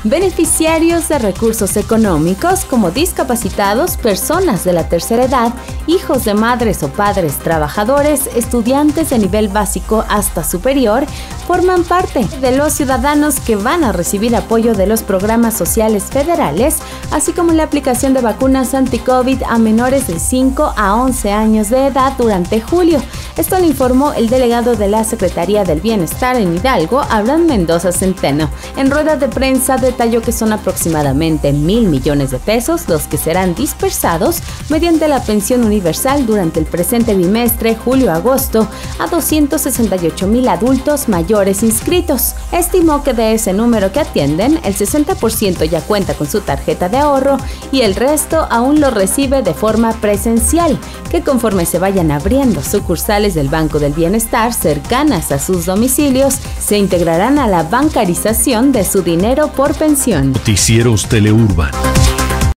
Beneficiarios de recursos económicos como discapacitados, personas de la tercera edad, hijos de madres o padres trabajadores, estudiantes de nivel básico hasta superior, forman parte de los ciudadanos que van a recibir apoyo de los programas sociales federales, así como la aplicación de vacunas anti-COVID a menores de 5 a 11 años de edad durante julio. Esto lo informó el delegado de la Secretaría del Bienestar en Hidalgo, Abraham Mendoza Centeno. En rueda de prensa detalló que son aproximadamente 1,000 millones de pesos los que serán dispersados mediante la pensión universal durante el presente bimestre julio-agosto a 268,000 adultos mayores inscritos. Estimó que de ese número que atienden, el 60% ya cuenta con su tarjeta de ahorro y el resto aún lo recibe de forma presencial, que conforme se vayan abriendo sucursales del Banco del Bienestar cercanas a sus domicilios, se integrarán a la bancarización de su dinero por pensión. Noticieros Teleurban.